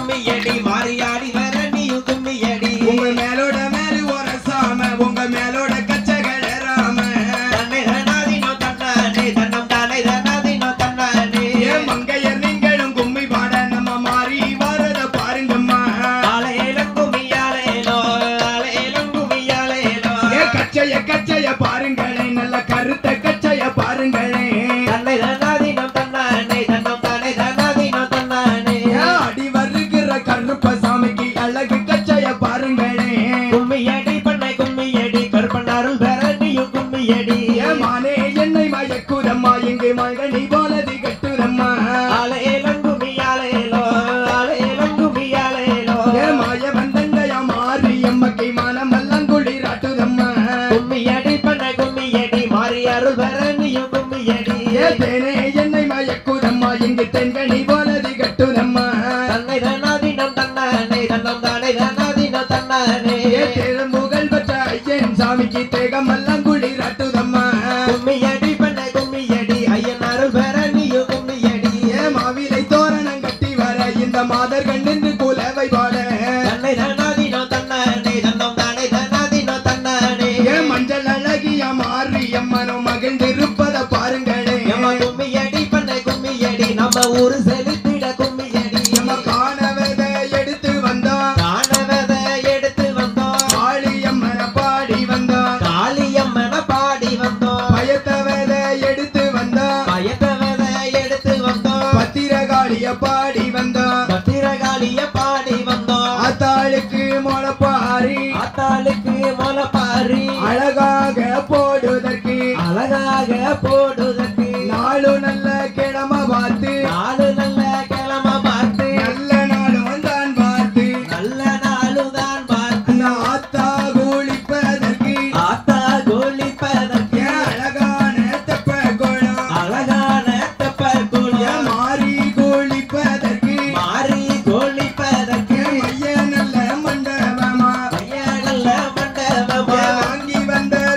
கும்மியடி மாறியாடி வர நீயும் கும்மியடி உங்க மேலோட மேல ஒரசாம உங்க மேலோட கச்சகள ராம தன்னை தனாதினோ தன்னானே தன்னம் தானே தனாதினோ தன்னானே ஏ மங்கையர் நீங்களும் கும்மி பாட நம்ம மாறி வரத பாருங்கம்மா ஆலேலம் கும்மியாலேலோ ஆலேலம் கும்மியாலேலோ ஏ கச்சைய பாருங்களே நல்ல கருத்த கச்சைய பாருங்களே தன்னை தனாதினோ தன்னானே தன்னம் தானே தனாதினோ தன்னானே அடி வருகிற கருப்ப சாமிக்கு அழகு கச்சைய பாருங்களே கும்மியடி பண்ணை கும்மியடி கருப்பனாருள் பெறனியும் கும்மியடி மானே என்னை மயக்குதம்மா இங்கு மகனி போலது கட்டுதம்மா ஆலேலம் கும்மியாலேலோ ஆலேலம் கும்மியாலேலோ மாய வந்தங்கையா மாறி எம்மக்கை மனமெல்லாம் குளிராட்டுதம்மா கும்மியடி பண்ணை கும்மியடி மாறியாருள் பெறனியும் கும்மியடி தேனே என்னை மயக்குதம்மா இங்கு தென்கனி போலது கட்டுதம்மா தன்னை தனாதினம் தன்னானே தன்னம் தானே தனாதினம் தன்னானே முகல் பெற்ற ஐயன் சாமிக்கு தேகமெல்லாம் குளிராட்டுதம்மா கும்மியடி பண்ணை கும்மியடி ஐயன் அருள் பெறனியும் கும்மியடி மாவிலை தோரணம் கட்டி வர இந்த மாதர்கள் நின்று குலவை பாட தன்னை தனாதினம் தன்னானே தன்னம் தானே தனாதினம் தன்னானே மஞ்சள் அழகிய மாறி அம்மனோ மகிழ்ந்திருப்பத பாருங்களே கும்மியடி பண்ணை கும்மியடி நம்ம ஊரு செலுத்திட கும்மியடி நம்ம காணவதை எடுத்து வந்தோம் காணவதை எடுத்து வந்தோம் காளியம்மனை பாடி வந்தோம் காளியம்மனை பாடி வந்தோம் பயத்தவதை எடுத்து வந்தோம் பயத்தவதை எடுத்து வந்தோம் பத்திரகாளிய பாடி வந்தோம் பத்திரகாளிய பாடி வந்தோம் ஆத்தாளுக்கு முளப்பாரி ஆத்தாளுக்கு முளைப்பாரி அழகாக போடுவதற்கு அழகாக போடுவதற்கு நாளு நல்ல கிழமை பார்த்து நாலு நல்ல கிழமை பார்த்து நல்ல நாளும் தான் பார்த்து நல்ல நாளுதான் பார்த்து ஆத்தா கூலிப்பதற்கு ஆத்தா கோலிப்பதற்கு அழகான தெப்ப கோலம் அழகான தெப்பர் குளம் மாறி கூலிப்பதற்கு மாறி கோலிப்பதற்கு மைய நல்ல மண்டபமா நல்ல மண்டபமா வாங்கி வந்த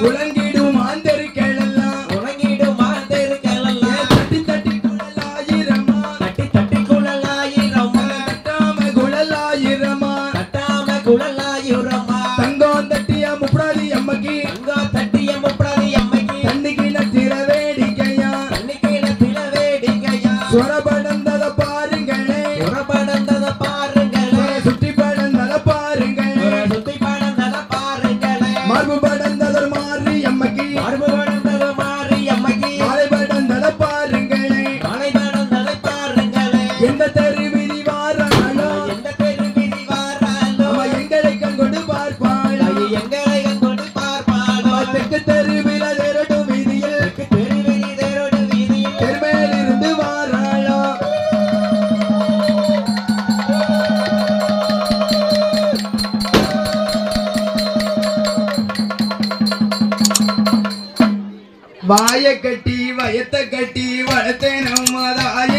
உலங்கிடும் மாந்தருக்களெல்லாம் உலங்கிடும் மாந்தருக்களெல்லாம் தட்டி தட்டி குழலாயிரமா தட்டி தட்டி குழலாயிரமா தட்டாம குழலாயிரமா தட்டாம குழலாயிரமா தங்கம் தட்டிய முப்படாதி அம்மக்கு தங்கம் தட்டிய முப்படாதி அம்மைக்கு தண்ணிக்கு நத்திர வேடிக்கையா தண்ணிக்கு நத்திர வேடிக்கையா சொரபடந்தத பாருங்களே சொரபடந்தத பாருங்களே சுட்டி படந்தத பாருங்களே சுத்தி படந்தத பாருங்களே மார்பு படந்தத மாறி அம்மக்கு மார்பு படந்தத மாறி அம்மைக்கு மாலை படந்தத பாருங்களே மாலை படந்தத பாருங்களே எந்த தெருவிதி வாராளோ எந்த தெருவிதி வாராளோ அவ எங்களை கங்கொண்டு பார்ப்பாளோ எங்களை கொண்டு பார்ப்பாளோ தெற்கு தெருவில தேரடு வீதியில் தெருவிதி தேரோடு வீதியில் தெருமேலிருந்து வாராளோ வாய கட்டி வயத்த கட்டி வளர்த்தேனும் அதாய